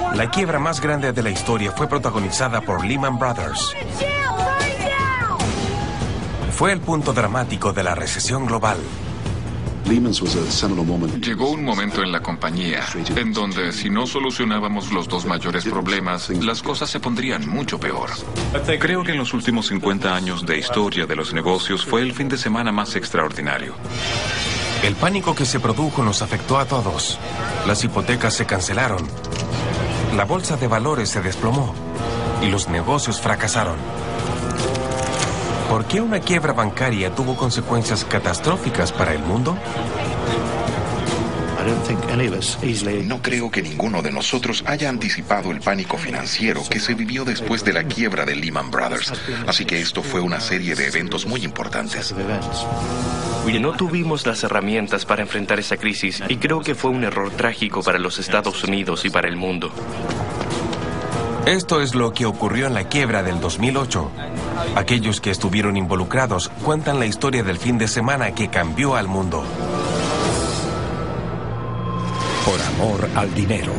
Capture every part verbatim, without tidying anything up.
La quiebra más grande de la historia fue protagonizada por Lehman Brothers. Fue el punto dramático de la recesión global. Llegó un momento en la compañía en donde si no solucionábamos los dos mayores problemas, las cosas se pondrían mucho peor. Creo que en los últimos cincuenta años de historia de los negocios fue el fin de semana más extraordinario. El pánico que se produjo nos afectó a todos. Las hipotecas se cancelaron. La bolsa de valores se desplomó. Y los negocios fracasaron. ¿Por qué una quiebra bancaria tuvo consecuencias catastróficas para el mundo? No creo que ninguno de nosotros haya anticipado el pánico financiero que se vivió después de la quiebra de Lehman Brothers. Así que esto fue una serie de eventos muy importantes. No tuvimos las herramientas para enfrentar esa crisis y creo que fue un error trágico para los Estados Unidos y para el mundo. Esto es lo que ocurrió en la quiebra del dos mil ocho. Aquellos que estuvieron involucrados cuentan la historia del fin de semana que cambió al mundo. Por amor al dinero.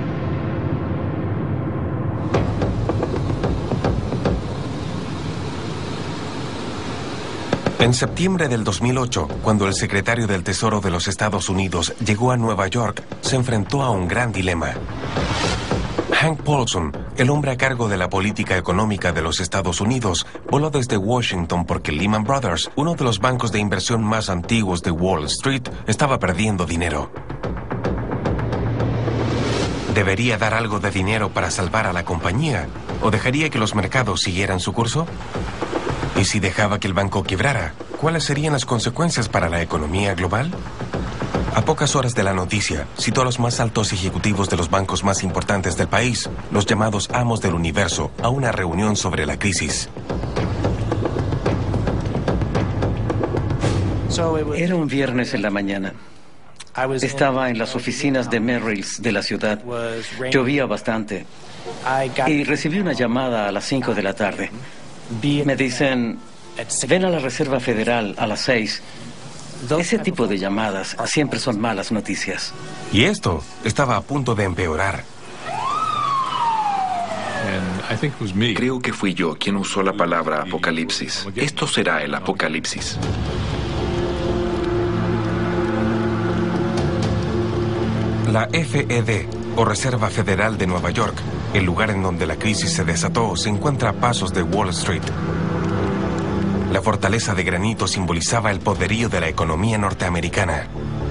En septiembre del dos mil ocho, cuando el secretario del Tesoro de los Estados Unidos llegó a Nueva York, se enfrentó a un gran dilema. Hank Paulson, el hombre a cargo de la política económica de los Estados Unidos, voló desde Washington porque Lehman Brothers, uno de los bancos de inversión más antiguos de Wall Street, estaba perdiendo dinero. ¿Debería dar algo de dinero para salvar a la compañía? ¿O dejaría que los mercados siguieran su curso? ¿Y si dejaba que el banco quebrara? ¿Cuáles serían las consecuencias para la economía global? A pocas horas de la noticia, citó a los más altos ejecutivos de los bancos más importantes del país, los llamados amos del universo, a una reunión sobre la crisis. Era un viernes en la mañana. Estaba en las oficinas de Merrill's de la ciudad. Llovía bastante. Y recibí una llamada a las cinco de la tarde. Me dicen, ven a la Reserva Federal a las seis. Ese tipo de llamadas siempre son malas noticias. Y esto estaba a punto de empeorar. Creo que fui yo quien usó la palabra apocalipsis. Esto será el apocalipsis. La F E D, o Reserva Federal de Nueva York, el lugar en donde la crisis se desató, se encuentra a pasos de Wall Street. La fortaleza de granito simbolizaba el poderío de la economía norteamericana.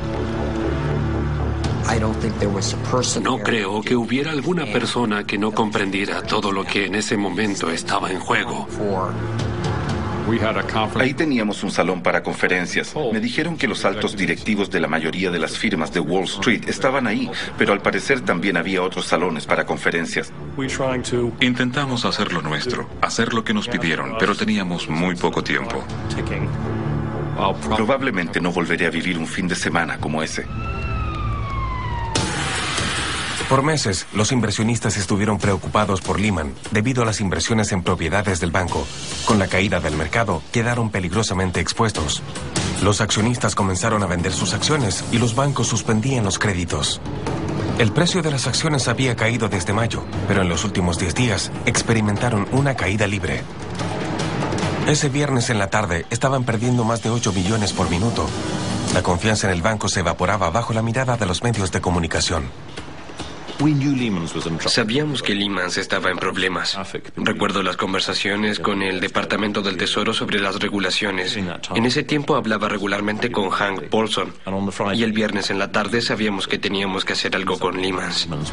No creo que hubiera alguna persona que no comprendiera todo lo que en ese momento estaba en juego. Ahí teníamos un salón para conferencias. Me dijeron que los altos directivos de la mayoría de las firmas de Wall Street estaban ahí, pero al parecer también había otros salones para conferencias. Intentamos hacer lo nuestro, hacer lo que nos pidieron, pero teníamos muy poco tiempo. Probablemente no volveré a vivir un fin de semana como ese. Por meses, los inversionistas estuvieron preocupados por Lehman debido a las inversiones en propiedades del banco. Con la caída del mercado, quedaron peligrosamente expuestos. Los accionistas comenzaron a vender sus acciones y los bancos suspendían los créditos. El precio de las acciones había caído desde mayo, pero en los últimos diez días experimentaron una caída libre. Ese viernes en la tarde estaban perdiendo más de ocho millones por minuto. La confianza en el banco se evaporaba bajo la mirada de los medios de comunicación. Sabíamos que Lehman estaba en problemas. Recuerdo las conversaciones con el Departamento del Tesoro sobre las regulaciones. En ese tiempo hablaba regularmente con Hank Paulson. Y el viernes en la tarde sabíamos que teníamos que hacer algo con Lehman.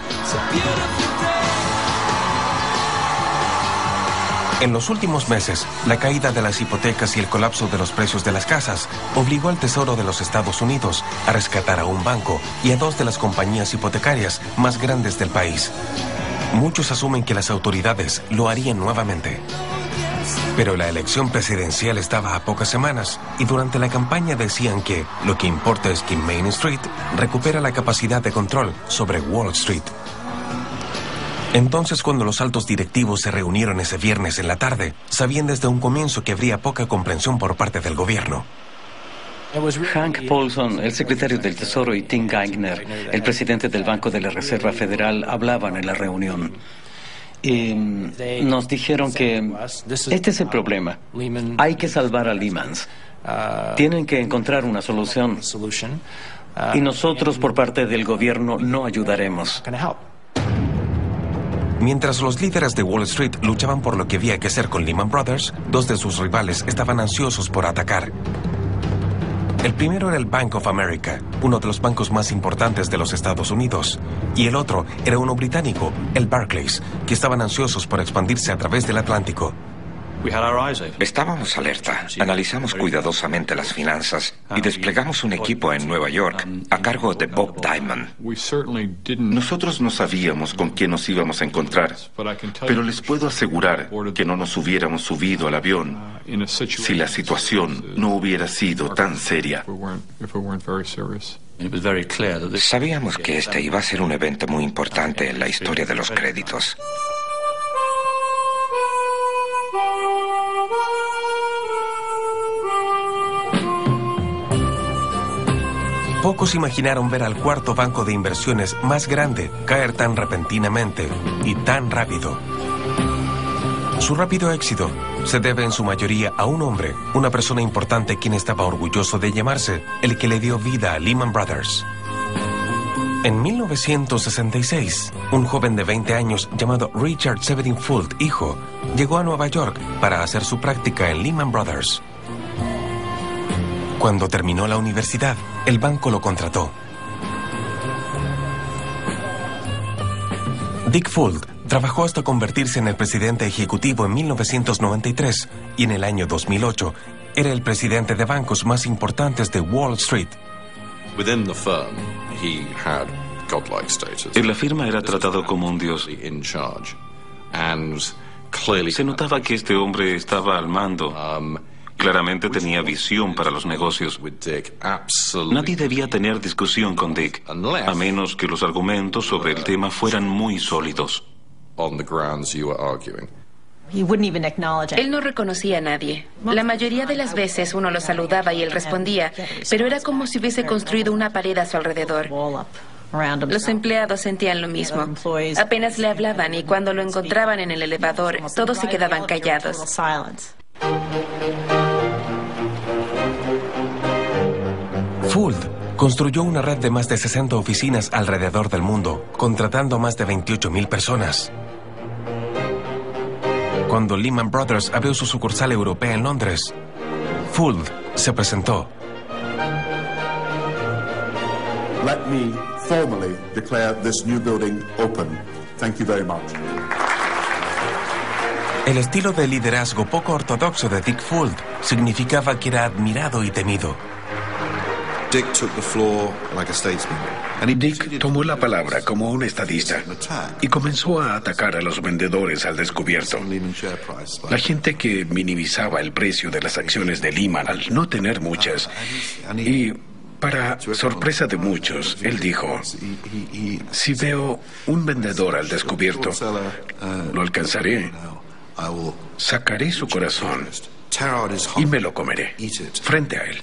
En los últimos meses, la caída de las hipotecas y el colapso de los precios de las casas obligó al Tesoro de los Estados Unidos a rescatar a un banco y a dos de las compañías hipotecarias más grandes del país. Muchos asumen que las autoridades lo harían nuevamente. Pero la elección presidencial estaba a pocas semanas y durante la campaña decían que lo que importa es que Main Street recupera la capacidad de control sobre Wall Street. Entonces, cuando los altos directivos se reunieron ese viernes en la tarde, sabían desde un comienzo que habría poca comprensión por parte del gobierno. Hank Paulson, el secretario del Tesoro, y Tim Geithner, el presidente del Banco de la Reserva Federal, hablaban en la reunión. Y nos dijeron que este es el problema. Hay que salvar a Lehman. Tienen que encontrar una solución. Y nosotros, por parte del gobierno, no ayudaremos. Mientras los líderes de Wall Street luchaban por lo que había que hacer con Lehman Brothers, dos de sus rivales estaban ansiosos por atacar. El primero era el Bank of America, uno de los bancos más importantes de los Estados Unidos, y el otro era uno británico, el Barclays, que estaban ansiosos por expandirse a través del Atlántico. Estábamos alerta, analizamos cuidadosamente las finanzas y desplegamos un equipo en Nueva York a cargo de Bob Diamond. Nosotros no sabíamos con quién nos íbamos a encontrar, pero les puedo asegurar que no nos hubiéramos subido al avión si la situación no hubiera sido tan seria. Sabíamos que este iba a ser un evento muy importante en la historia de los créditos. Pocos imaginaron ver al cuarto banco de inversiones más grande caer tan repentinamente y tan rápido. Su rápido éxito se debe en su mayoría a un hombre, una persona importante quien estaba orgulloso de llamarse el que le dio vida a Lehman Brothers. En mil novecientos sesenta y seis, un joven de veinte años llamado Richard Severin Fuld, hijo, llegó a Nueva York para hacer su práctica en Lehman Brothers. Cuando terminó la universidad, el banco lo contrató. Dick Fuld trabajó hasta convertirse en el presidente ejecutivo en mil novecientos noventa y tres y en el año dos mil ocho era el presidente de bancos más importantes de Wall Street. En la firma era tratado como un dios. Se notaba que este hombre estaba al mando. Claramente tenía visión para los negocios. Nadie debía tener discusión con Dick, a menos que los argumentos sobre el tema fueran muy sólidos. Él no reconocía a nadie. La mayoría de las veces uno lo saludaba y él respondía, pero era como si hubiese construido una pared a su alrededor. Los empleados sentían lo mismo. Apenas le hablaban y cuando lo encontraban en el elevador, todos se quedaban callados. Fuld construyó una red de más de sesenta oficinas alrededor del mundo, contratando a más de veintiocho mil personas. Cuando Lehman Brothers abrió su sucursal europea en Londres, Fuld se presentó. Let me formally declare this new building open. Thank you very much. El estilo de liderazgo poco ortodoxo de Dick Fuld significaba que era admirado y temido. Dick took the floor like a statesman. Dick tomó la palabra como un estadista y comenzó a atacar a los vendedores al descubierto. La gente que minimizaba el precio de las acciones de Lehman al no tener muchas. Y para sorpresa de muchos, él dijo, si veo un vendedor al descubierto, lo alcanzaré, sacaré su corazón y me lo comeré frente a él.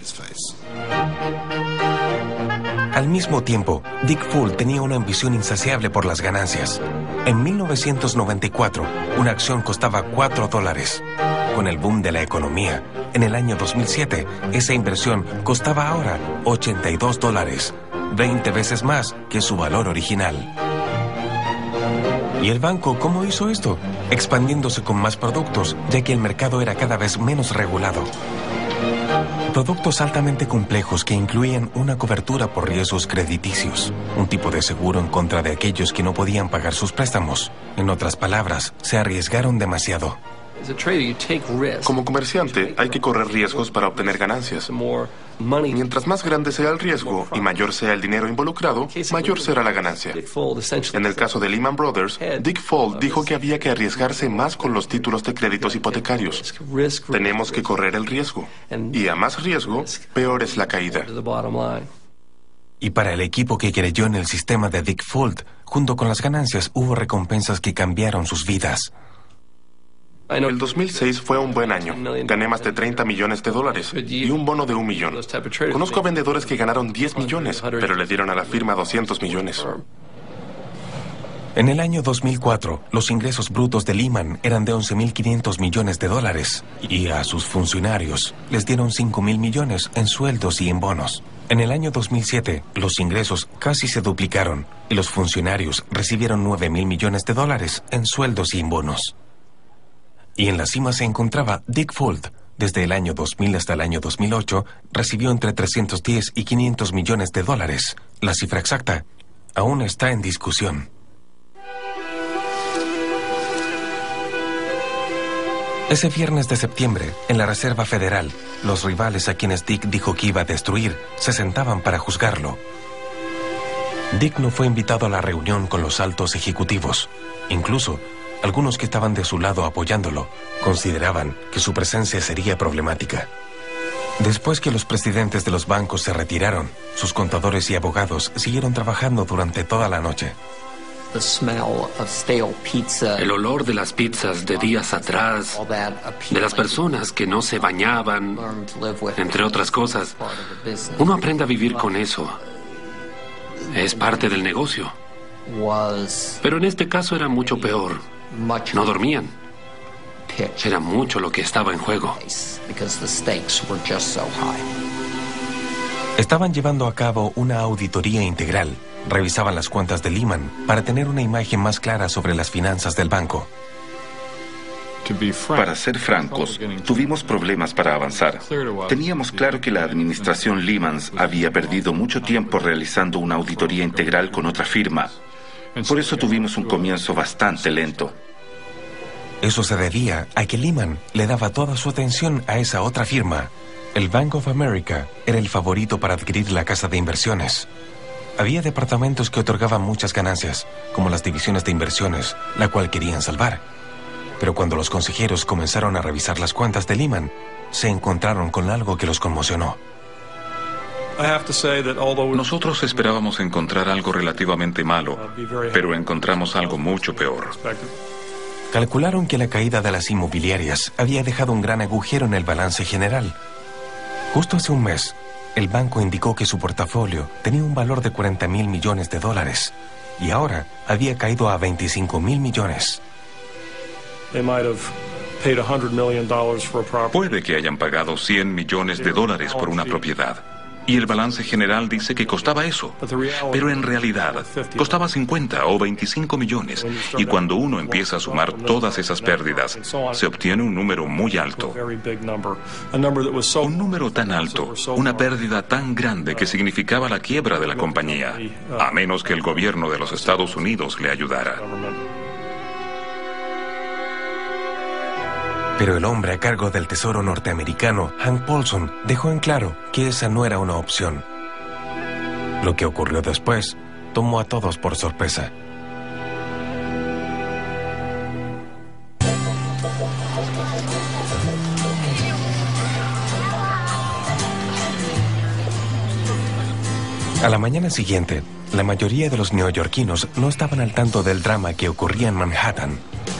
Al mismo tiempo, Dick Fuld tenía una ambición insaciable por las ganancias. En mil novecientos noventa y cuatro, una acción costaba cuatro dólares. Con el boom de la economía, en el año dos mil siete, esa inversión costaba ahora ochenta y dos dólares, veinte veces más que su valor original. ¿Y el banco cómo hizo esto? Expandiéndose con más productos, ya que el mercado era cada vez menos regulado. Productos altamente complejos que incluían una cobertura por riesgos crediticios, un tipo de seguro en contra de aquellos que no podían pagar sus préstamos. En otras palabras, se arriesgaron demasiado. Como comerciante, hay que correr riesgos para obtener ganancias. Mientras más grande sea el riesgo y mayor sea el dinero involucrado, mayor será la ganancia. En el caso de Lehman Brothers, Dick Fuld dijo que había que arriesgarse más con los títulos de créditos hipotecarios. Tenemos que correr el riesgo. Y a más riesgo, peor es la caída. Y para el equipo que creyó en el sistema de Dick Fuld, junto con las ganancias hubo recompensas que cambiaron sus vidas. El dos mil seis fue un buen año. Gané más de treinta millones de dólares y un bono de un millón. Conozco a vendedores que ganaron diez millones, pero le dieron a la firma doscientos millones. En el año dos mil cuatro, los ingresos brutos de Lehman eran de once mil quinientos millones de dólares y a sus funcionarios les dieron cinco mil millones en sueldos y en bonos. En el año dos mil siete, los ingresos casi se duplicaron y los funcionarios recibieron nueve mil millones de dólares en sueldos y en bonos. Y en la cima se encontraba Dick Fuld. Desde el año dos mil hasta el año dos mil ocho, recibió entre trescientos diez y quinientos millones de dólares. La cifra exacta aún está en discusión. Ese viernes de septiembre, en la Reserva Federal, los rivales a quienes Dick dijo que iba a destruir se sentaban para juzgarlo. Dick no fue invitado a la reunión con los altos ejecutivos. Incluso, algunos que estaban de su lado apoyándolo consideraban que su presencia sería problemática. Después que los presidentes de los bancos se retiraron, sus contadores y abogados siguieron trabajando durante toda la noche. El olor de las pizzas de días atrás, de las personas que no se bañaban, entre otras cosas. Uno aprende a vivir con eso. Es parte del negocio. Pero en este caso era mucho peor. No dormían. Era mucho lo que estaba en juego. Estaban llevando a cabo una auditoría integral. Revisaban las cuentas de Lehman para tener una imagen más clara sobre las finanzas del banco. Para ser francos, tuvimos problemas para avanzar. Teníamos claro que la administración Lehman había perdido mucho tiempo realizando una auditoría integral con otra firma. Por eso tuvimos un comienzo bastante lento. Eso se debía a que Lehman le daba toda su atención a esa otra firma. El Bank of America era el favorito para adquirir la casa de inversiones. Había departamentos que otorgaban muchas ganancias, como las divisiones de inversiones, la cual querían salvar. Pero cuando los consejeros comenzaron a revisar las cuentas de Lehman, se encontraron con algo que los conmocionó. Nosotros esperábamos encontrar algo relativamente malo, pero encontramos algo mucho peor. Calcularon que la caída de las inmobiliarias había dejado un gran agujero en el balance general. Justo hace un mes, el banco indicó que su portafolio tenía un valor de cuarenta mil millones de dólares y ahora había caído a veinticinco mil millones. Puede que hayan pagado cien millones de dólares por una propiedad. Y el balance general dice que costaba eso. Pero en realidad costaba cincuenta o veinticinco millones. Y cuando uno empieza a sumar todas esas pérdidas, se obtiene un número muy alto. Un número tan alto, una pérdida tan grande que significaba la quiebra de la compañía, a menos que el gobierno de los Estados Unidos le ayudara. Pero el hombre a cargo del Tesoro norteamericano, Hank Paulson, dejó en claro que esa no era una opción. Lo que ocurrió después tomó a todos por sorpresa. A la mañana siguiente, la mayoría de los neoyorquinos no estaban al tanto del drama que ocurría en Manhattan.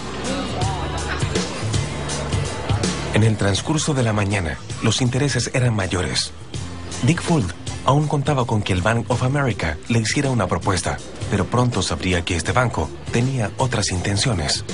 En el transcurso de la mañana, los intereses eran mayores. Dick Fuld aún contaba con que el Bank of America le hiciera una propuesta, pero pronto sabría que este banco tenía otras intenciones.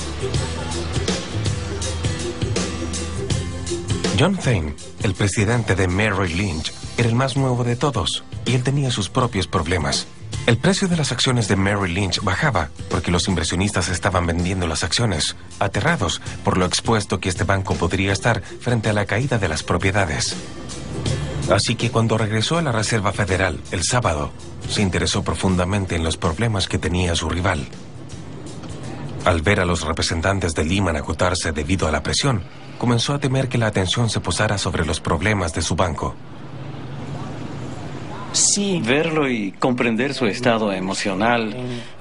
John Thain, el presidente de Merrill Lynch, era el más nuevo de todos, y él tenía sus propios problemas. El precio de las acciones de Merrill Lynch bajaba porque los inversionistas estaban vendiendo las acciones, aterrados por lo expuesto que este banco podría estar frente a la caída de las propiedades. Así que cuando regresó a la Reserva Federal el sábado, se interesó profundamente en los problemas que tenía su rival. Al ver a los representantes de Lehman agotarse debido a la presión, comenzó a temer que la atención se posara sobre los problemas de su banco. Sí, verlo y comprender su estado emocional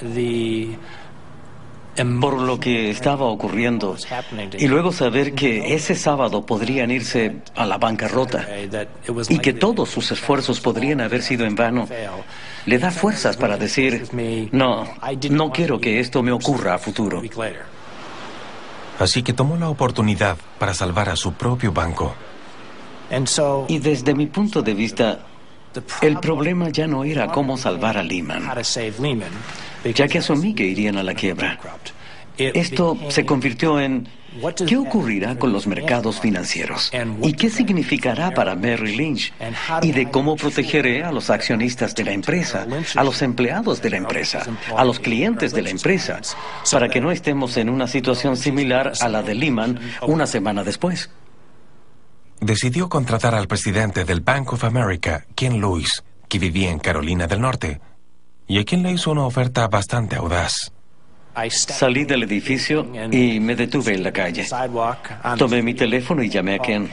por lo que estaba ocurriendo y luego saber que ese sábado podrían irse a la bancarrota y que todos sus esfuerzos podrían haber sido en vano, le da fuerzas para decir, no, no quiero que esto me ocurra a futuro. Así que tomó la oportunidad para salvar a su propio banco. Y desde mi punto de vista, el problema ya no era cómo salvar a Lehman, ya que asumí que irían a la quiebra. Esto se convirtió en ¿qué ocurrirá con los mercados financieros? ¿Y qué significará para Merrill Lynch? Y de cómo protegeré a los accionistas de la empresa, a los empleados de la empresa, a los clientes de la empresa, para que no estemos en una situación similar a la de Lehman una semana después. Decidió contratar al presidente del Bank of America, Ken Lewis, que vivía en Carolina del Norte, y a quien le hizo una oferta bastante audaz. Salí del edificio y me detuve en la calle. Tomé mi teléfono y llamé a Ken.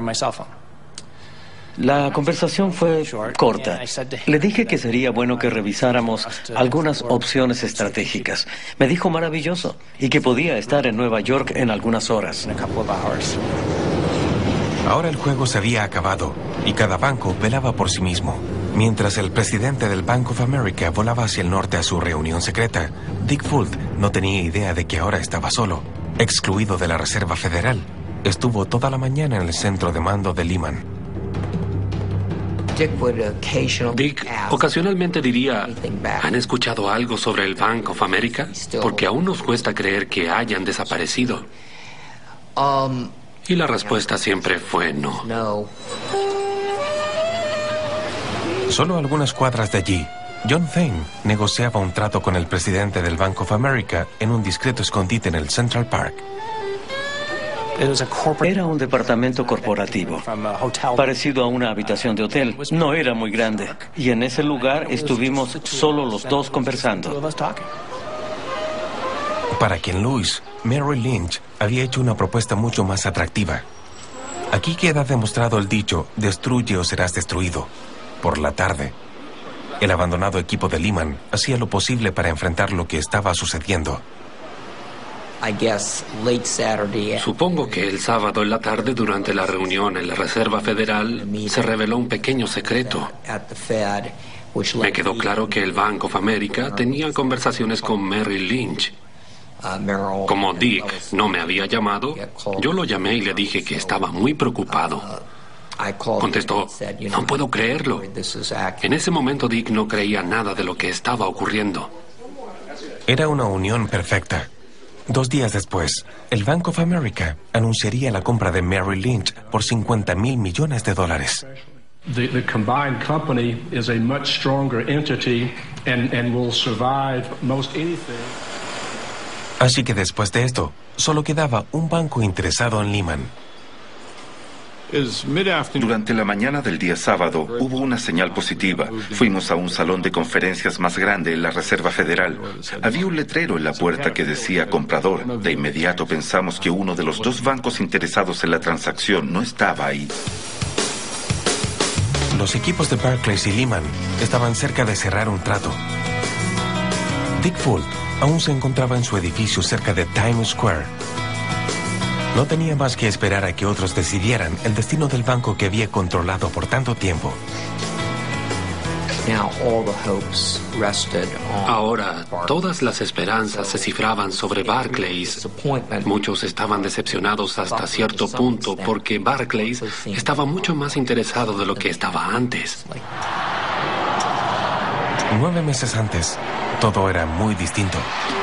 La conversación fue corta. Le dije que sería bueno que revisáramos algunas opciones estratégicas. Me dijo maravilloso y que podía estar en Nueva York en algunas horas. Ahora el juego se había acabado y cada banco velaba por sí mismo. Mientras el presidente del Bank of America volaba hacia el norte a su reunión secreta, Dick Fuld no tenía idea de que ahora estaba solo, excluido de la Reserva Federal. Estuvo toda la mañana en el centro de mando de Lehman. Dick ocasionalmente diría, ¿han escuchado algo sobre el Bank of America? Porque aún nos cuesta creer que hayan desaparecido. Y la respuesta siempre fue no. Solo algunas cuadras de allí, John Thane negociaba un trato con el presidente del Bank of America en un discreto escondite en el Central Park. Era un departamento corporativo, parecido a una habitación de hotel. No era muy grande, y en ese lugar estuvimos solo los dos conversando. Para Ken Lewis, Merrill Lynch había hecho una propuesta mucho más atractiva. Aquí queda demostrado el dicho, destruye o serás destruido. Por la tarde, el abandonado equipo de Lehman hacía lo posible para enfrentar lo que estaba sucediendo. Supongo que el sábado en la tarde, durante la reunión en la Reserva Federal, se reveló un pequeño secreto. Me quedó claro que el Bank of America tenía conversaciones con Merrill Lynch. Como Dick no me había llamado, yo lo llamé y le dije que estaba muy preocupado. Contestó, no puedo creerlo. En ese momento Dick no creía nada de lo que estaba ocurriendo. Era una unión perfecta. Dos días después, el Bank of America anunciaría la compra de Merrill Lynch por cincuenta mil millones de dólares. The, the combined company is a much stronger entity and, and will survive most anything. Así que después de esto, solo quedaba un banco interesado en Lehman. Durante la mañana del día sábado hubo una señal positiva. Fuimos a un salón de conferencias más grande en la Reserva Federal. Había un letrero en la puerta que decía comprador. De inmediato pensamos que uno de los dos bancos interesados en la transacción no estaba ahí. Los equipos de Barclays y Lehman estaban cerca de cerrar un trato. Dick Fuld aún se encontraba en su edificio cerca de Times Square. No tenía más que esperar a que otros decidieran el destino del banco que había controlado por tanto tiempo. Ahora, todas las esperanzas se cifraban sobre Barclays. Muchos estaban decepcionados hasta cierto punto porque Barclays estaba mucho más interesado de lo que estaba antes. Nueve meses antes, todo era muy distinto.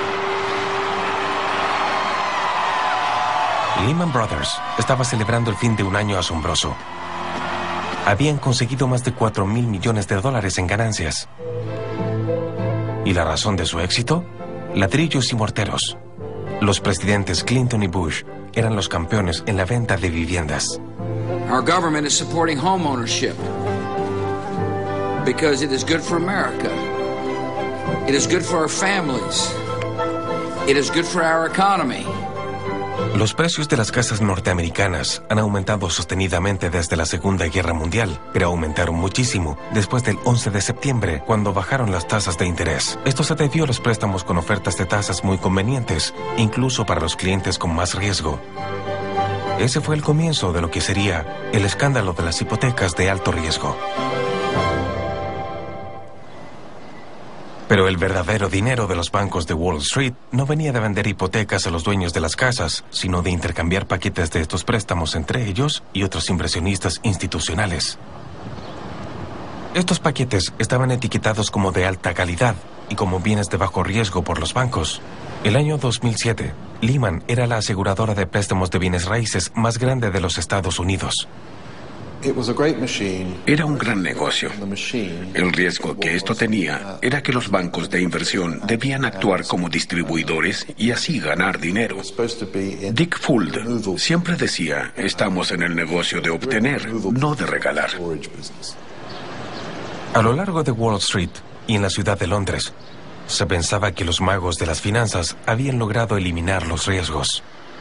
Lehman Brothers estaba celebrando el fin de un año asombroso. Habían conseguido más de cuatro mil millones de dólares en ganancias. ¿Y la razón de su éxito? Ladrillos y morteros. Los presidentes Clinton y Bush eran los campeones en la venta de viviendas. Our government is supporting home ownership because it is good for America. It is good for our families. It is good for our economy. Los precios de las casas norteamericanas han aumentado sostenidamente desde la Segunda Guerra Mundial, pero aumentaron muchísimo después del once de septiembre, cuando bajaron las tasas de interés. Esto se debió a los préstamos con ofertas de tasas muy convenientes, incluso para los clientes con más riesgo. Ese fue el comienzo de lo que sería el escándalo de las hipotecas de alto riesgo. Pero el verdadero dinero de los bancos de Wall Street no venía de vender hipotecas a los dueños de las casas, sino de intercambiar paquetes de estos préstamos entre ellos y otros inversionistas institucionales. Estos paquetes estaban etiquetados como de alta calidad y como bienes de bajo riesgo por los bancos. El año dos mil siete, Lehman era la aseguradora de préstamos de bienes raíces más grande de los Estados Unidos. Era un gran negocio. El riesgo que esto tenía era que los bancos de inversión debían actuar como distribuidores y así ganar dinero. Dick Fuld siempre decía, estamos en el negocio de obtener, no de regalar. A lo largo de Wall Street y en la ciudad de Londres, se pensaba que los magos de las finanzas habían logrado eliminar los riesgos.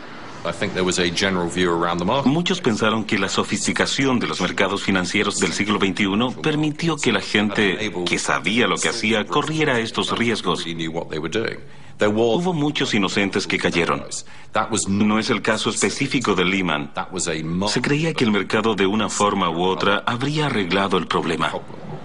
Muchos pensaron que la sofisticación de los mercados financieros del siglo veintiuno permitió que la gente que sabía lo que hacía corriera estos riesgos. Hubo muchos inocentes que cayeron. No es el caso específico de Lehman. Se creía que el mercado de una forma u otra habría arreglado el problema.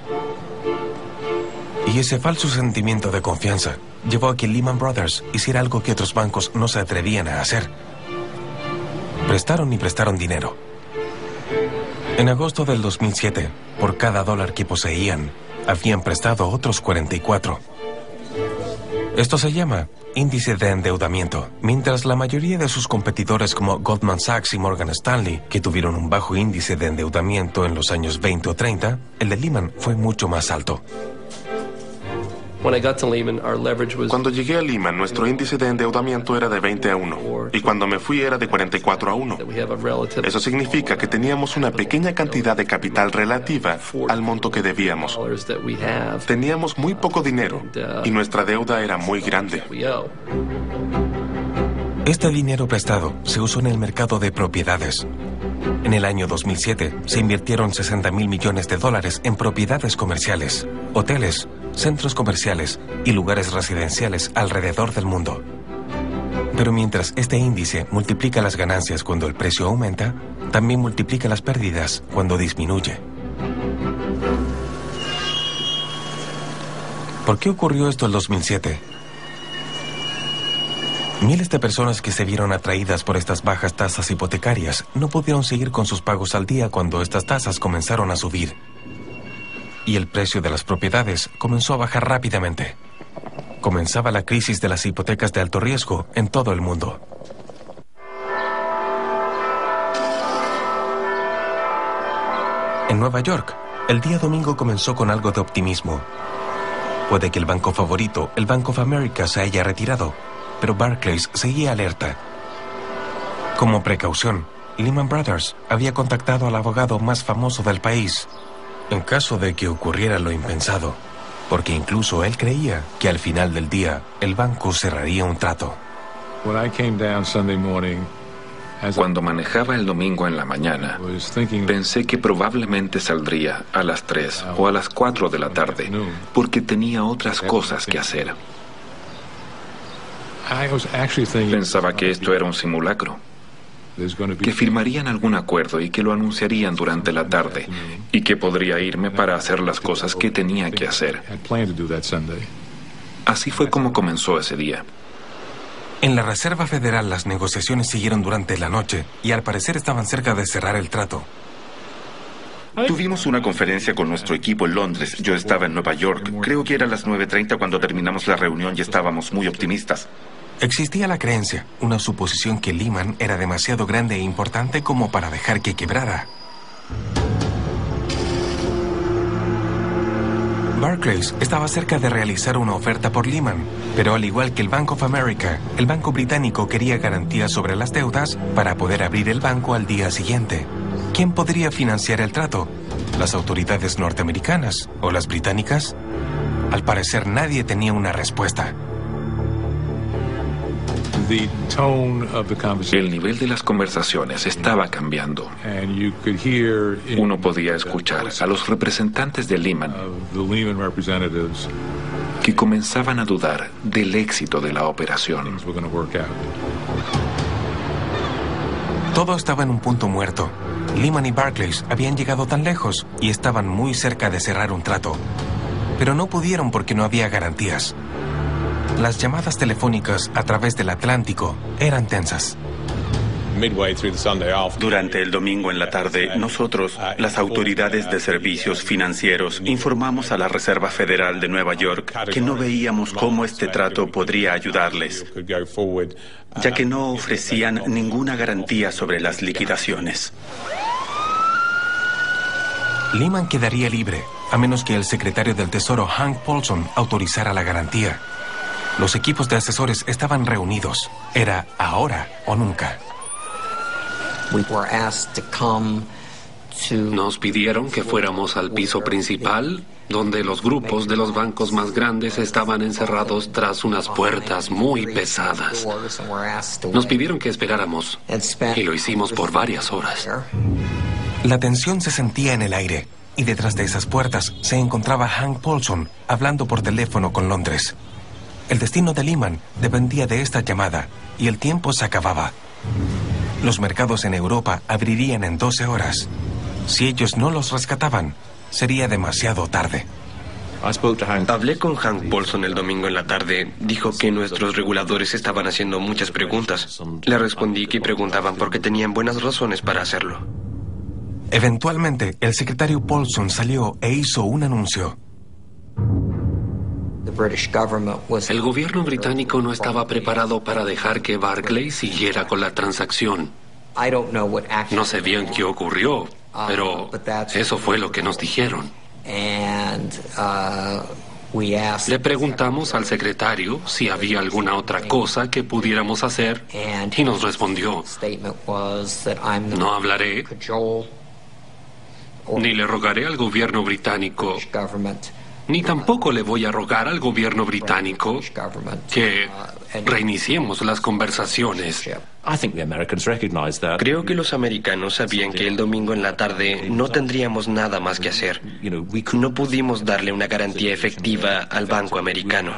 Y ese falso sentimiento de confianza llevó a que Lehman Brothers hiciera algo que otros bancos no se atrevían a hacer. Prestaron y prestaron dinero. En agosto del dos mil siete, por cada dólar que poseían, habían prestado otros cuarenta y cuatro. Esto se llama índice de endeudamiento. Mientras la mayoría de sus competidores como Goldman Sachs y Morgan Stanley, que tuvieron un bajo índice de endeudamiento en los años veinte o treinta, el de Lehman fue mucho más alto. Cuando llegué a Lehman, nuestro índice de endeudamiento era de veinte a uno, y cuando me fui era de cuarenta y cuatro a uno. Eso significa que teníamos una pequeña cantidad de capital relativa al monto que debíamos. Teníamos muy poco dinero, y nuestra deuda era muy grande. Este dinero prestado se usó en el mercado de propiedades. En el año dos mil siete se invirtieron sesenta mil millones de dólares en propiedades comerciales, hoteles, centros comerciales y lugares residenciales alrededor del mundo. Pero mientras este índice multiplica las ganancias cuando el precio aumenta, también multiplica las pérdidas cuando disminuye. ¿Por qué ocurrió esto el dos mil siete? Miles de personas que se vieron atraídas por estas bajas tasas hipotecarias no pudieron seguir con sus pagos al día cuando estas tasas comenzaron a subir. Y el precio de las propiedades comenzó a bajar rápidamente. Comenzaba la crisis de las hipotecas de alto riesgo en todo el mundo. En Nueva York, el día domingo comenzó con algo de optimismo. Puede que el banco favorito, el Bank of America, se haya retirado, pero Barclays seguía alerta. Como precaución, Lehman Brothers había contactado al abogado más famoso del país, en caso de que ocurriera lo impensado, porque incluso él creía que al final del día el banco cerraría un trato. Cuando manejaba el domingo en la mañana, pensé que probablemente saldría a las tres o a las cuatro de la tarde, porque tenía otras cosas que hacer. Pensaba que esto era un simulacro, que firmarían algún acuerdo y que lo anunciarían durante la tarde, y que podría irme para hacer las cosas que tenía que hacer. Así fue como comenzó ese día. En la Reserva Federal las negociaciones siguieron durante la noche y al parecer estaban cerca de cerrar el trato. Tuvimos una conferencia con nuestro equipo en Londres. Yo estaba en Nueva York. Creo que era a las nueve treinta cuando terminamos la reunión y estábamos muy optimistas. Existía la creencia, una suposición que Lehman era demasiado grande e importante como para dejar que quebrara. Barclays estaba cerca de realizar una oferta por Lehman, pero al igual que el Bank of America, el banco británico quería garantías sobre las deudas para poder abrir el banco al día siguiente. ¿Quién podría financiar el trato? ¿Las autoridades norteamericanas o las británicas? Al parecer nadie tenía una respuesta. El nivel de las conversaciones estaba cambiando. Uno podía escuchar a los representantes de Lehman que comenzaban a dudar del éxito de la operación. Todo estaba en un punto muerto. Lehman y Barclays habían llegado tan lejos y estaban muy cerca de cerrar un trato. pero no pudieron porque no había garantías. Las llamadas telefónicas a través del Atlántico eran tensas. Durante el domingo en la tarde, nosotros, las autoridades de servicios financieros, informamos a la Reserva Federal de Nueva York que no veíamos cómo este trato podría ayudarles, ya que no ofrecían ninguna garantía sobre las liquidaciones. Lehman quedaría libre, a menos que el secretario del Tesoro, Hank Paulson, autorizara la garantía. Los equipos de asesores estaban reunidos. Era ahora o nunca. Nos pidieron que fuéramos al piso principal, donde los grupos de los bancos más grandes estaban encerrados tras unas puertas muy pesadas. Nos pidieron que esperáramos, y lo hicimos por varias horas. La tensión se sentía en el aire, y detrás de esas puertas se encontraba Hank Paulson hablando por teléfono con Londres. El destino de Lehman dependía de esta llamada, y el tiempo se acababa. Los mercados en Europa abrirían en doce horas. Si ellos no los rescataban, sería demasiado tarde. Hablé con Hank Paulson el domingo en la tarde. Dijo que nuestros reguladores estaban haciendo muchas preguntas. Le respondí que preguntaban porque tenían buenas razones para hacerlo. Eventualmente, el secretario Paulson salió e hizo un anuncio. El gobierno británico no estaba preparado para dejar que Barclays siguiera con la transacción. No sé bien qué ocurrió, pero eso fue lo que nos dijeron. Le preguntamos al secretario si había alguna otra cosa que pudiéramos hacer y nos respondió: no hablaré ni le rogaré al gobierno británico, ni tampoco le voy a rogar al gobierno británico que reiniciemos las conversaciones. Creo que los americanos sabían que el domingo en la tarde no tendríamos nada más que hacer. No pudimos darle una garantía efectiva al banco americano.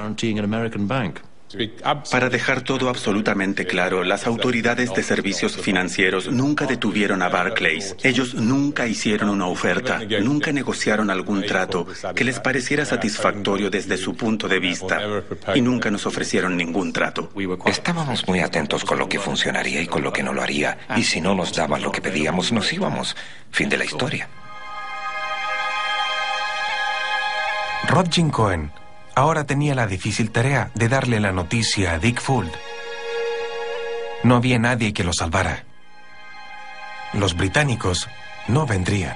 Para dejar todo absolutamente claro, las autoridades de servicios financieros nunca detuvieron a Barclays. Ellos nunca hicieron una oferta, nunca negociaron algún trato que les pareciera satisfactorio desde su punto de vista, y nunca nos ofrecieron ningún trato. Estábamos muy atentos con lo que funcionaría y con lo que no lo haría, y si no nos daban lo que pedíamos, nos íbamos. Fin de la historia. Rodgin Cohen ahora tenía la difícil tarea de darle la noticia a Dick Fuld. No había nadie que lo salvara. Los británicos no vendrían.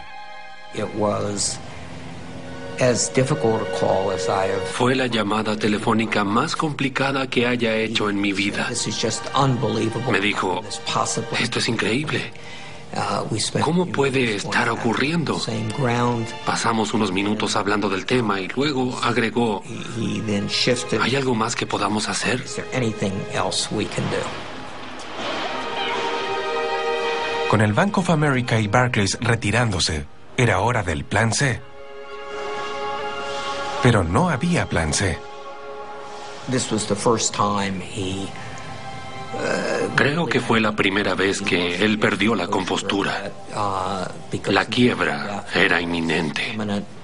Fue la llamada telefónica más complicada que haya hecho en mi vida. Me dijo: esto es increíble. ¿Cómo puede estar ocurriendo? Pasamos unos minutos hablando del tema y luego agregó: ¿hay algo más que podamos hacer? Con el Bank of America y Barclays retirándose, era hora del plan C. Pero no había plan C. Creo que fue la primera vez que él perdió la compostura. La quiebra era inminente.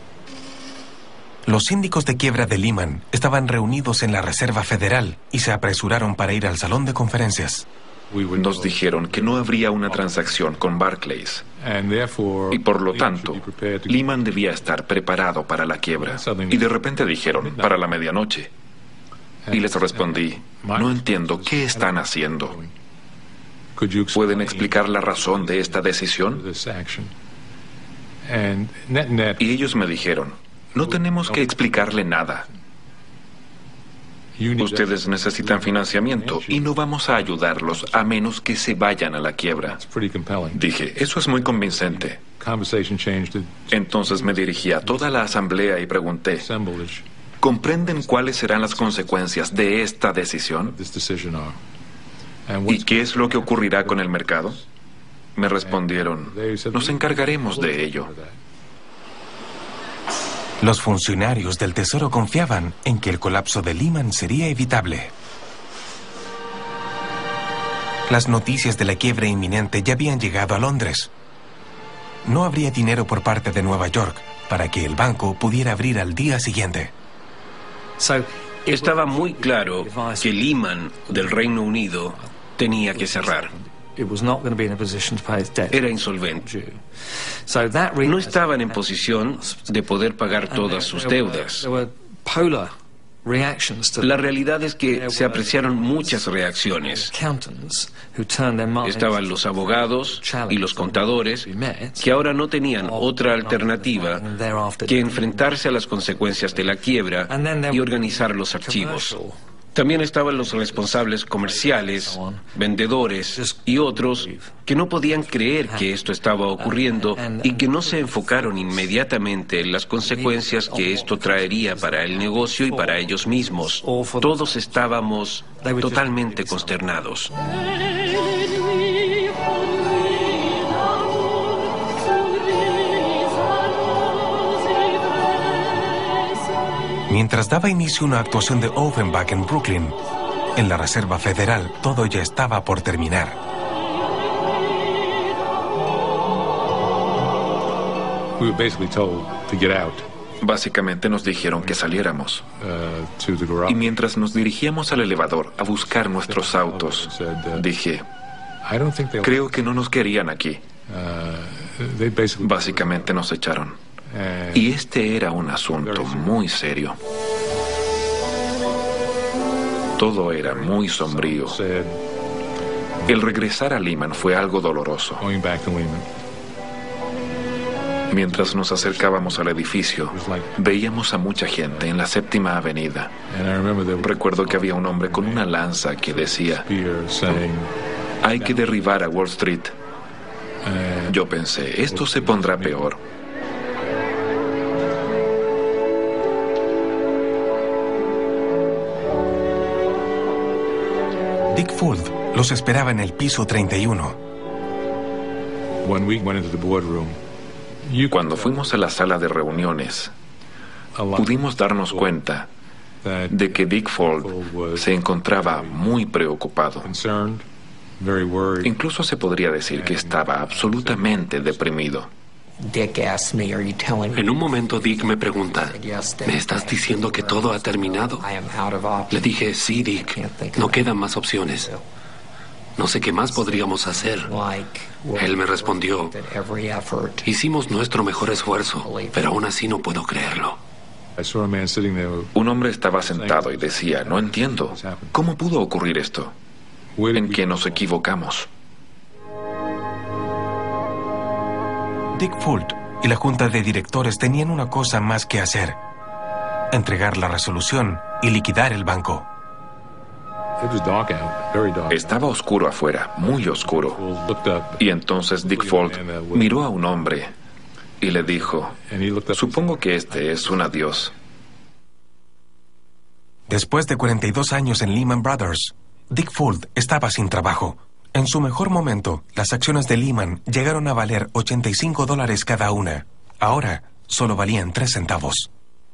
Los síndicos de quiebra de Lehman estaban reunidos en la Reserva Federal y se apresuraron para ir al salón de conferencias. Nos dijeron que no habría una transacción con Barclays y por lo tanto Lehman debía estar preparado para la quiebra. Y de repente dijeron: para la medianoche. Y les respondí: no entiendo qué están haciendo. ¿Pueden explicar la razón de esta decisión? Y ellos me dijeron: no tenemos que explicarle nada. Ustedes necesitan financiamiento y no vamos a ayudarlos a menos que se vayan a la quiebra. Dije: eso es muy convincente. Entonces me dirigí a toda la asamblea y pregunté: ¿comprenden cuáles serán las consecuencias de esta decisión? ¿Y qué es lo que ocurrirá con el mercado? Me respondieron: nos encargaremos de ello. Los funcionarios del Tesoro confiaban en que el colapso de Lehman sería evitable. Las noticias de la quiebra inminente ya habían llegado a Londres. No habría dinero por parte de Nueva York, para que el banco pudiera abrir al día siguiente. Estaba muy claro que Lehman del Reino Unido tenía que cerrar. Era insolvente. No estaban en posición de poder pagar todas sus deudas. La realidad es que se apreciaron muchas reacciones. Estaban los abogados y los contadores que ahora no tenían otra alternativa que enfrentarse a las consecuencias de la quiebra y organizar los archivos. También estaban los responsables comerciales, vendedores y otros que no podían creer que esto estaba ocurriendo y que no se enfocaron inmediatamente en las consecuencias que esto traería para el negocio y para ellos mismos. Todos estábamos totalmente consternados. Mientras daba inicio una actuación de Offenbach en Brooklyn, en la Reserva Federal, todo ya estaba por terminar. Básicamente nos dijeron que saliéramos. Y mientras nos dirigíamos al elevador a buscar nuestros autos, dije, creo que no nos querían aquí. Básicamente nos echaron. Y este era un asunto muy serio. Todo era muy sombrío. El regresar a Lehman fue algo doloroso. Mientras nos acercábamos al edificio, veíamos a mucha gente en la Séptima Avenida. Recuerdo que había un hombre con una lanza que decía, hay que derribar a Wall Street. Yo pensé, esto se pondrá peor. Dick Fuld los esperaba en el piso treinta y uno. Cuando fuimos a la sala de reuniones, pudimos darnos cuenta de que Dick Fuld se encontraba muy preocupado. Incluso se podría decir que estaba absolutamente deprimido. En un momento Dick me pregunta, ¿me estás diciendo que todo ha terminado? Le dije, sí, Dick, no quedan más opciones. No sé qué más podríamos hacer. Él me respondió, hicimos nuestro mejor esfuerzo, pero aún así no puedo creerlo. Un hombre estaba sentado y decía, no entiendo, ¿cómo pudo ocurrir esto? ¿En qué nos equivocamos? Dick Fuld y la junta de directores tenían una cosa más que hacer: entregar la resolución y liquidar el banco. Estaba oscuro afuera, muy oscuro. Y entonces Dick Fuld miró a un hombre y le dijo, supongo que este es un adiós. Después de cuarenta y dos años en Lehman Brothers, Dick Fuld estaba sin trabajo. En su mejor momento, las acciones de Lehman llegaron a valer ochenta y cinco dólares cada una. Ahora, solo valían tres centavos.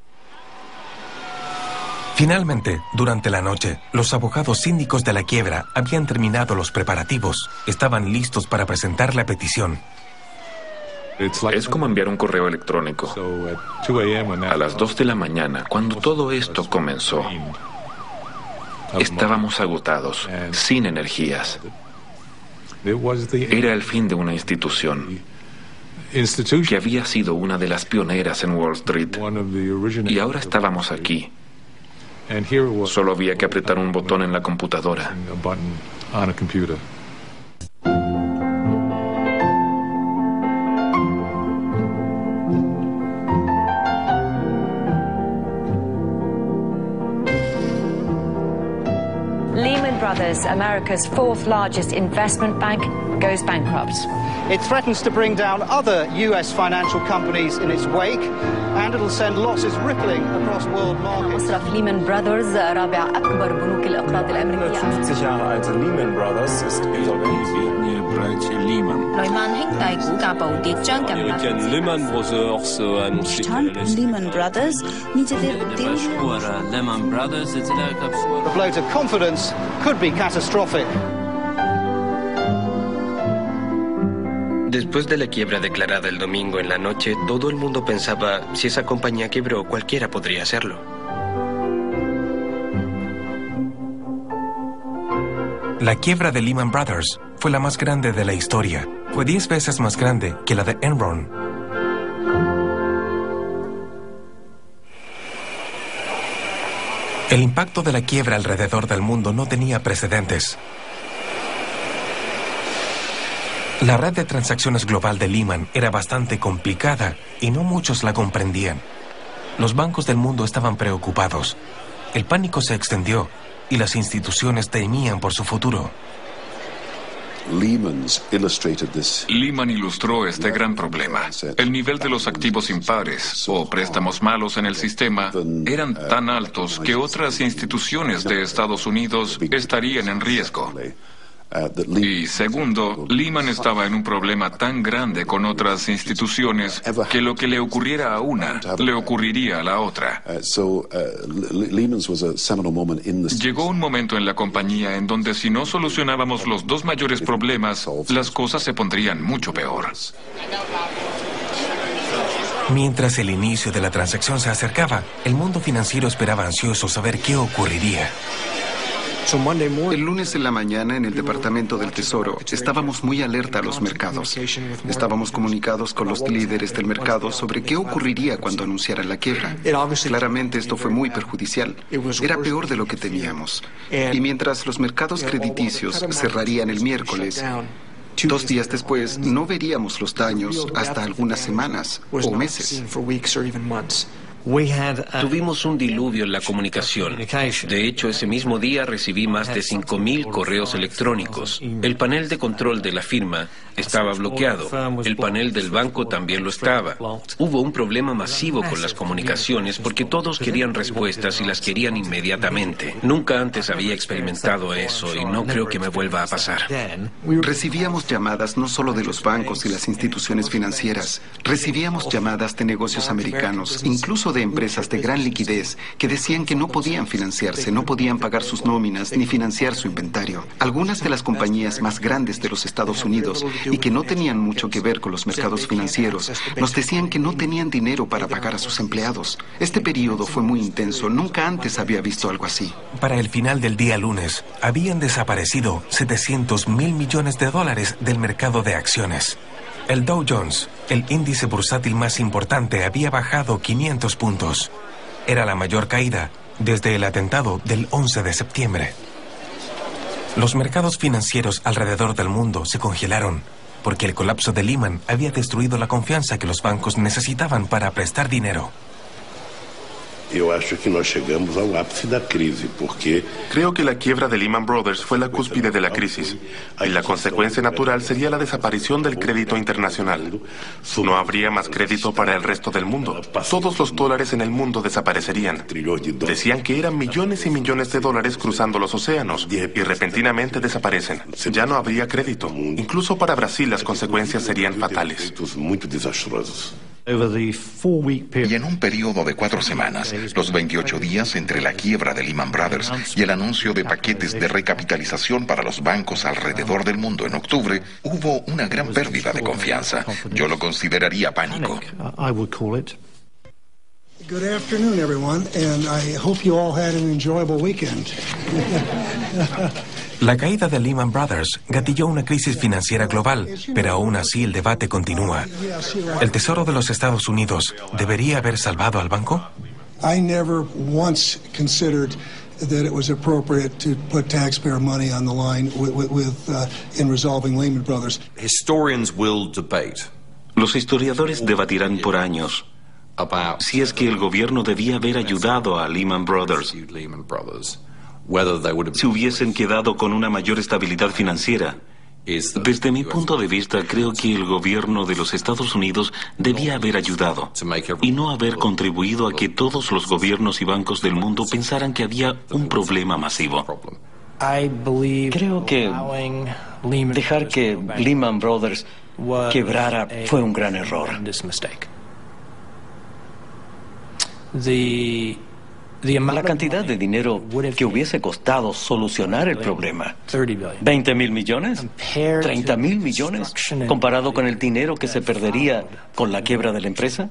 Finalmente, durante la noche, los abogados síndicos de la quiebra habían terminado los preparativos. Estaban listos para presentar la petición. Es como enviar un correo electrónico. A las dos de la mañana, cuando todo esto comenzó, estábamos agotados, sin energías. Era el fin de una institución que había sido una de las pioneras en Wall Street. Y ahora estábamos aquí. Solo había que apretar un botón en la computadora. Lehman Brothers, America's fourth largest investment bank, goes bankrupt. It threatens to bring down other U S financial companies in its wake, and it'll send losses rippling across world markets. أصرف Lehman Brothers رابع أكبر بنوك الإقراض الأمريكية. fünfzig Jahre alte Lehman Brothers ist insolvent. Neumann hängt tại của cả bộ tiết trang cầm mặt. Lehman Brothers Lehman Brothers Lehman Brothers The blow to confidence could be catastrophic. Después de la quiebra declarada el domingo en la noche, todo el mundo pensaba, si esa compañía quebró, cualquiera podría hacerlo. La quiebra de Lehman Brothers fue la más grande de la historia. Fue diez veces más grande que la de Enron. El impacto de la quiebra alrededor del mundo no tenía precedentes. La red de transacciones global de Lehman era bastante complicada y no muchos la comprendían. Los bancos del mundo estaban preocupados. El pánico se extendió y las instituciones temían por su futuro. Lehman ilustró este gran problema. El nivel de los activos impares o préstamos malos en el sistema eran tan altos que otras instituciones de Estados Unidos estarían en riesgo. Y segundo, Lehman estaba en un problema tan grande con otras instituciones que lo que le ocurriera a una, le ocurriría a la otra. Llegó un momento en la compañía en donde si no solucionábamos los dos mayores problemas, las cosas se pondrían mucho peor. Mientras el inicio de la transacción se acercaba, el mundo financiero esperaba ansioso saber qué ocurriría. El lunes en la mañana en el Departamento del Tesoro estábamos muy alerta a los mercados. Estábamos comunicados con los líderes del mercado sobre qué ocurriría cuando anunciaran la quiebra. Claramente esto fue muy perjudicial. Era peor de lo que temíamos. Y mientras los mercados crediticios cerrarían el miércoles, dos días después no veríamos los daños hasta algunas semanas o meses. Tuvimos un diluvio en la comunicación. De hecho, ese mismo día recibí más de cinco mil correos electrónicos. El panel de control de la firma estaba bloqueado. El panel del banco también lo estaba. Hubo un problema masivo con las comunicaciones porque todos querían respuestas y las querían inmediatamente. Nunca antes había experimentado eso y no creo que me vuelva a pasar. Recibíamos llamadas no solo de los bancos y las instituciones financieras. Recibíamos llamadas de negocios americanos, incluso de empresas de gran liquidez que decían que no podían financiarse, no podían pagar sus nóminas ni financiar su inventario. Algunas de las compañías más grandes de los Estados Unidos y que no tenían mucho que ver con los mercados financieros nos decían que no tenían dinero para pagar a sus empleados. Este periodo fue muy intenso. Nunca antes había visto algo así. Para el final del día lunes, habían desaparecido setecientos mil millones de dólares del mercado de acciones. El Dow Jones, el índice bursátil más importante, había bajado quinientos puntos. Era la mayor caída desde el atentado del once de septiembre. Los mercados financieros alrededor del mundo se congelaron porque el colapso de Lehman había destruido la confianza que los bancos necesitaban para prestar dinero. Creo que la quiebra de Lehman Brothers fue la cúspide de la crisis y la consecuencia natural sería la desaparición del crédito internacional. No habría más crédito para el resto del mundo. Todos los dólares en el mundo desaparecerían. Decían que eran millones y millones de dólares cruzando los océanos y repentinamente desaparecen. Ya no habría crédito. Incluso para Brasil las consecuencias serían fatales. Y en un periodo de cuatro semanas, los veintiocho días entre la quiebra de Lehman Brothers y el anuncio de paquetes de recapitalización para los bancos alrededor del mundo en octubre, hubo una gran pérdida de confianza. Yo lo consideraría pánico. Good afternoon, everyone, and I hope you all had an enjoyable weekend. La caída de Lehman Brothers gatilló una crisis financiera global, pero aún así el debate continúa. ¿El Tesoro de los Estados Unidos debería haber salvado al banco? I never once considered that it was appropriate to put taxpayer money on the line with, with, with uh, in resolving Lehman Brothers. Historians will debate. Los historiadores debatirán por años si es que el gobierno debía haber ayudado a Lehman Brothers, si hubiesen quedado con una mayor estabilidad financiera. Desde mi punto de vista, creo que el gobierno de los Estados Unidos debía haber ayudado y no haber contribuido a que todos los gobiernos y bancos del mundo pensaran que había un problema masivo. Creo que dejar que Lehman Brothers quebrara fue un gran error. La cantidad de dinero que hubiese costado solucionar el problema. ¿veinte mil millones? ¿treinta mil millones? ¿Comparado con el dinero que se perdería con la quiebra de la empresa?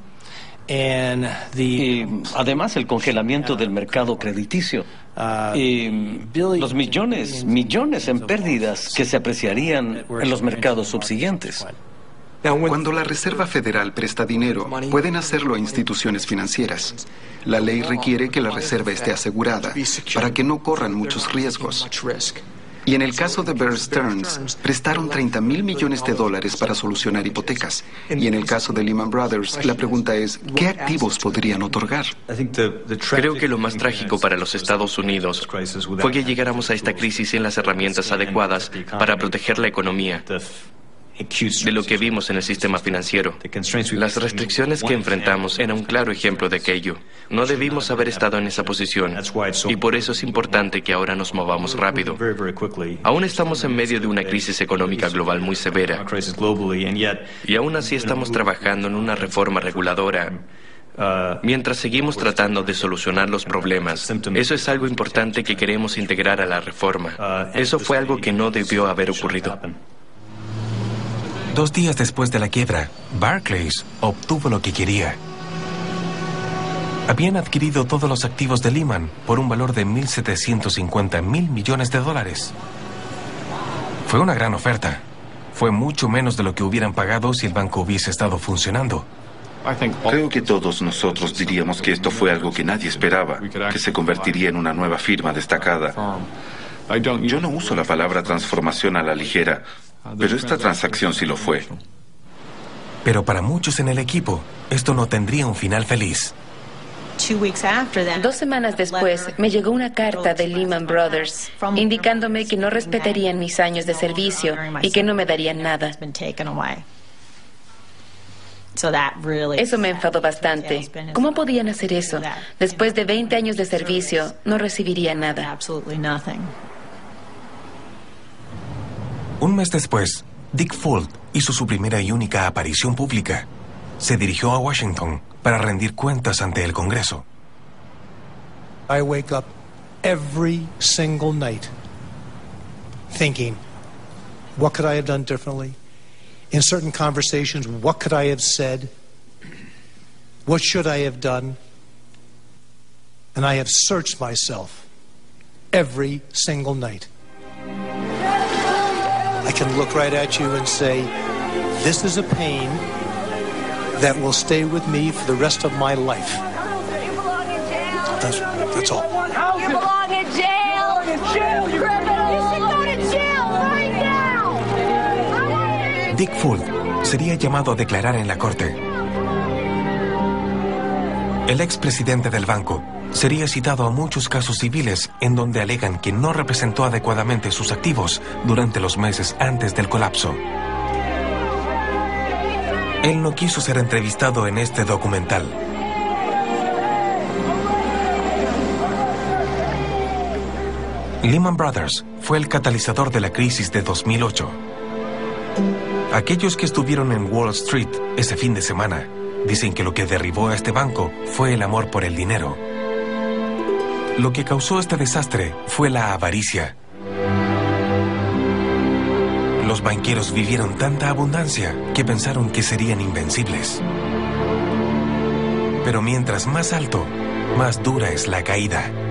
Y además el congelamiento del mercado crediticio. Y los millones, millones en pérdidas que se apreciarían en los mercados subsiguientes. Cuando la Reserva Federal presta dinero, pueden hacerlo a instituciones financieras. La ley requiere que la reserva esté asegurada para que no corran muchos riesgos. Y en el caso de Bear Stearns, prestaron treinta mil millones de dólares para solucionar hipotecas. Y en el caso de Lehman Brothers, la pregunta es, ¿qué activos podrían otorgar? Creo que lo más trágico para los Estados Unidos fue que llegáramos a esta crisis sin las herramientas adecuadas para proteger la economía de lo que vimos en el sistema financiero. Las restricciones que enfrentamos eran un claro ejemplo de aquello. No debimos haber estado en esa posición y por eso es importante que ahora nos movamos rápido. Aún estamos en medio de una crisis económica global muy severa y aún así estamos trabajando en una reforma reguladora. Mientras seguimos tratando de solucionar los problemas, eso es algo importante que queremos integrar a la reforma. Eso fue algo que no debió haber ocurrido. Dos días después de la quiebra, Barclays obtuvo lo que quería. Habían adquirido todos los activos de Lehman por un valor de mil setecientos cincuenta mil millones de dólares. Fue una gran oferta. Fue mucho menos de lo que hubieran pagado si el banco hubiese estado funcionando. Creo que todos nosotros diríamos que esto fue algo que nadie esperaba, que se convertiría en una nueva firma destacada. Yo no uso la palabra transformación a la ligera, pero esta transacción sí lo fue. Pero para muchos en el equipo, esto no tendría un final feliz. Dos semanas después, me llegó una carta de Lehman Brothers indicándome que no respetarían mis años de servicio y que no me darían nada. Eso me enfadó bastante. ¿Cómo podían hacer eso? Después de veinte años de servicio, no recibiría nada. Un mes después, Dick Fuld hizo su primera y única aparición pública. Se dirigió a Washington para rendir cuentas ante el Congreso. I wake up every single night thinking, what could I have done differently? In certain conversations, what could I have said? What should I have done? And I have searched myself every single night. I can look right at you and say, this is a pain that will stay with me for the rest of my life. That's, that's all. You belong in jail! You belong in jail! You criminal! You should go to jail right now! Dick Fuld sería llamado a declarar en la corte. El expresidente del banco sería citado a muchos casos civiles en donde alegan que no representó adecuadamente sus activos durante los meses antes del colapso. Él no quiso ser entrevistado en este documental. Lehman Brothers fue el catalizador de la crisis de dos mil ocho. Aquellos que estuvieron en Wall Street ese fin de semana dicen que lo que derribó a este banco fue el amor por el dinero. Lo que causó este desastre fue la avaricia. Los banqueros vivieron tanta abundancia que pensaron que serían invencibles. Pero mientras más alto, más dura es la caída.